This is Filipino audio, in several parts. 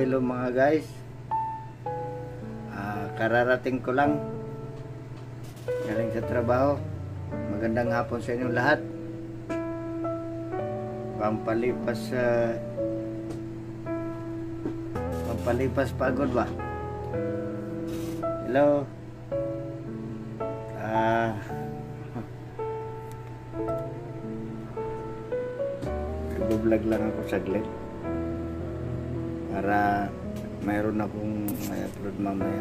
Hello mga guys. Kararating ko lang galing sa trabaho. Magandang hapon sa inyong lahat. Pampalipas pagod ba? Hello. Nag-vlog lang ako saglit para mayroon akong may-upload mamaya.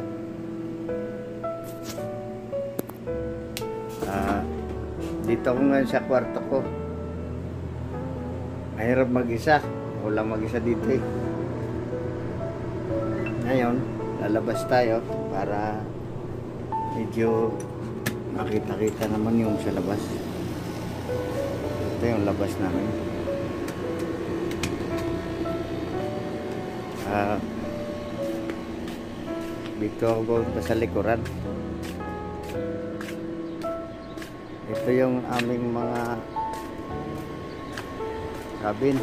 Dito ako ngayon sa kwarto ko. Mahirap mag-isa. Wala mag-isa dito eh. Ngayon, lalabas tayo para medyo makita-kita naman yung sa labas. Ito yung labas namin. Dito ako sa likuran. Ito yung aming mga cabin.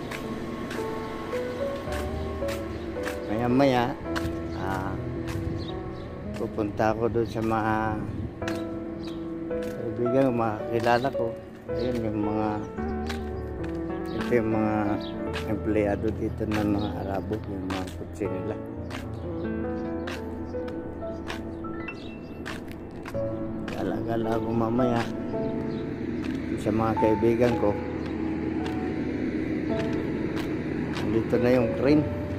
Maya-maya pupunta ako doon sa mga kaibigan, mga kilala ko. Ayun yung mga, ito yung mga empleyado dito ng mga Arabo, yung mga kutsi nila. Gala-gala ako mamaya sa mga kaibigan ko. Dito na yung train.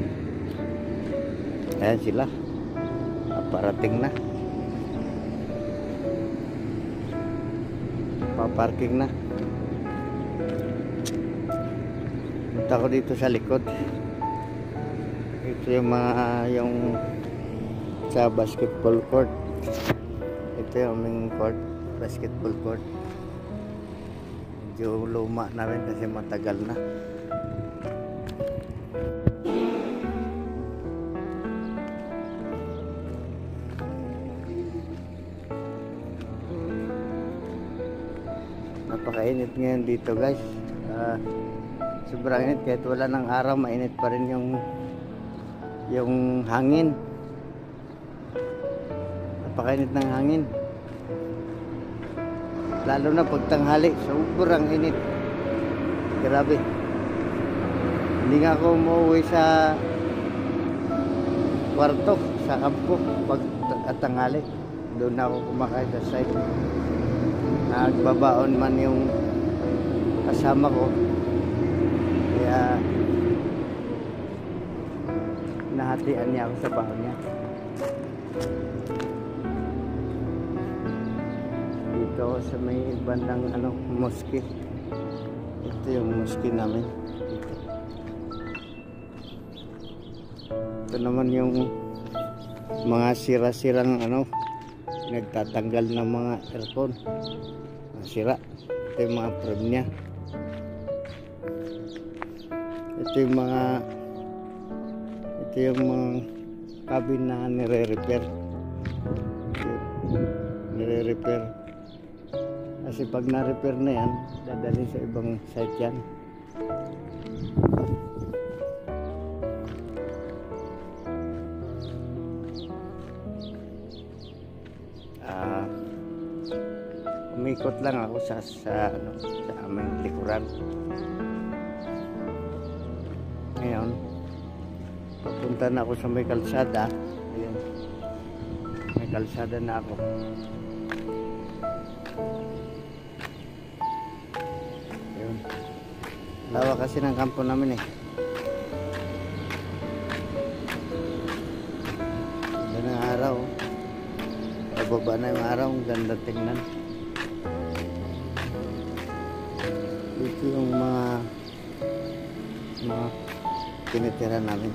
Ayan sila, parating na, paparking na. Punta ko dito sa likod. Ito yung mga sa basketball court. Ito yung aming court, basketball court. Medyo luma na rin kasi matagal na. Napakainit ngayon dito guys. Sobrang init, kahit wala ng araw, mainit pa rin yung hangin. Napakainit ng hangin. Lalo na pag tanghali, sobrang init. Grabe. Hindi nga ako umuwi sa kwarto, sa kampo pag tanghali. Doon ako kumakain sa site. Nagbabaon man yung kasama ko, kaya nahatian niya ako sa baon niya. Dito ako sa may bandang mosque. Ito yung mosque namin. Ito naman yung mga sira-sirang nagtatanggal ng mga aircon. Sira. Ito yung mga probe niya. Ito yung mga cabin na nire-repair. Kasi pag na-repair na yan, dadalhin sa ibang site yan. Umikot lang ako sa aming likuran. Ngayon, papunta na ako sa may kalsada. Ayan. May kalsada na ako. Ayan. Lawa kasi ng kampo namin eh. Ganda ng araw. Pababa na yung araw. Ganda tingnan. Ito yung mga tinitira namin.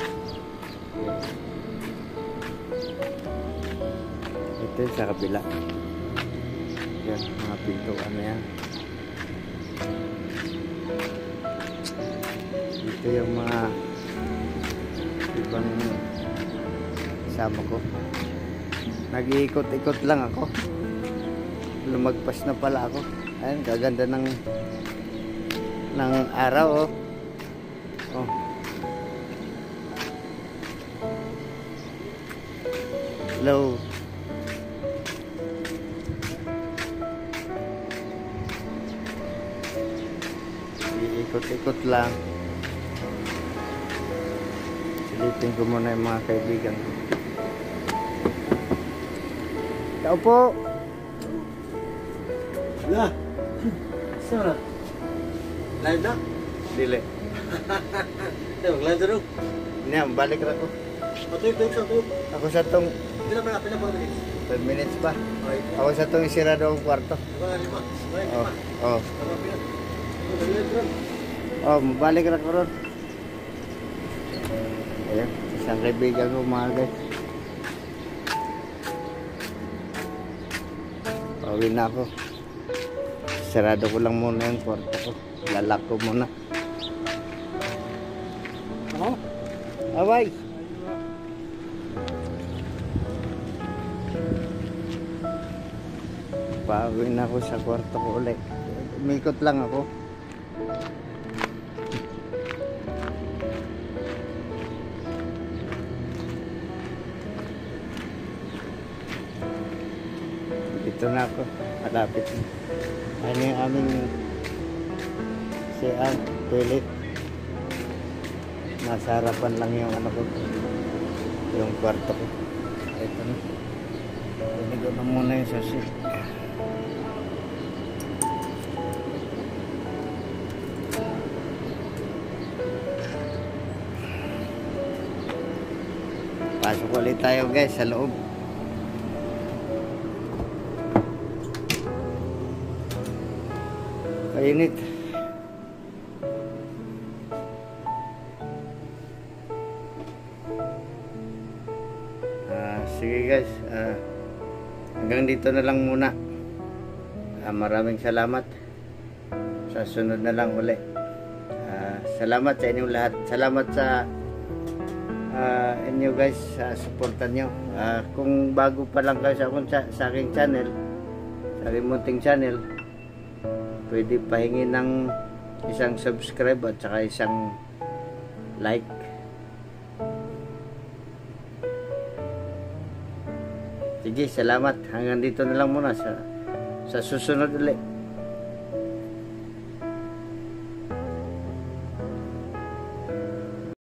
Ito yung sa kabila. Yan, mga pintuan na yan. Ito yung mga ibang kasama ko. Nag-iikot-ikot lang ako. Lumagpas na pala ako. Ayan, gaganda ng araw oh. Hello. Iikot-ikot lang. Silipin ko muna yung mga kaibigan ko. Tao po. Lah. Sana. Live na? Dili. Tayo, live na rin. Niya, balik na ko. Tuyok sa tuyok. Ako sa tong Hindi na pala, minutes. 10 minutes pa. Okay. Ako sa tong isirado ang kwarto. Diba nga 5? Okay, Oh, 5. oh. Tama pila. Live na rin. Oh, balik na ko ron. Ayan, isang kaibigan ko mga guys. Pauwi na ako. Sarado ko lang muna yung kwarto ko. Lalak ko muna. Ako? Away! Pauwi na ako sa kwarto ko ulit. Umikot lang ako. Dito na ako. Malapit na. Ano yung aming CR, toilet. Nasa harapan lang yung ano ko. Yung kwarto ko. Ito na. Pinigo na muna yung sasi. Pasok ulit tayo guys sa loob. Kainit. Sige guys, hanggang dito na lang muna. Maraming salamat. Sa sunod na lang uli. Salamat sa inyong lahat. Salamat sa inyo guys sa suporta nyo. Kung bago pa lang kayo sa aking channel, sa aking munting channel, pwede pahingi ng isang subscribe at saka isang like. Sige, salamat. Hanggang dito na lang muna sa susunod ulit.